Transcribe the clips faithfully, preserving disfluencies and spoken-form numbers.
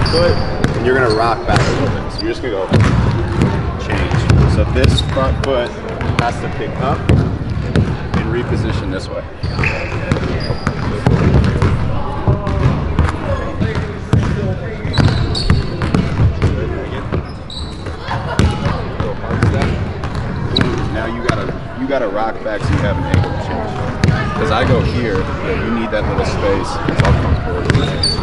your foot, and you're gonna rock back a little bit. So you're just gonna go change. So this front foot has to pick up and reposition this way. Now you gotta you gotta rock back so you have an angle change. Because I go here, you need that little space. It's all comfortable.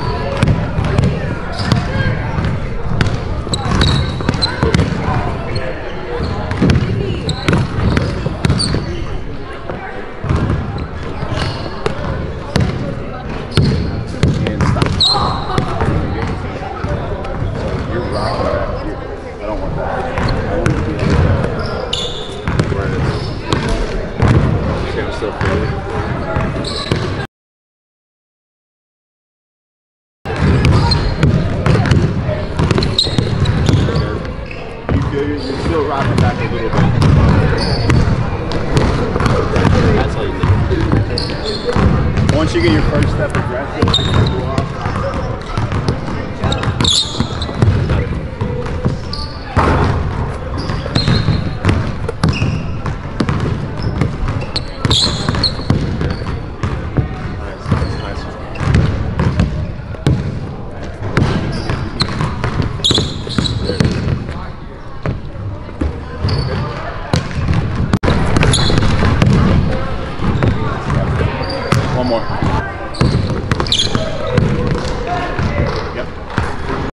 You're still rocking back a little bit. That's how you do it. Once you get your first step aggressive,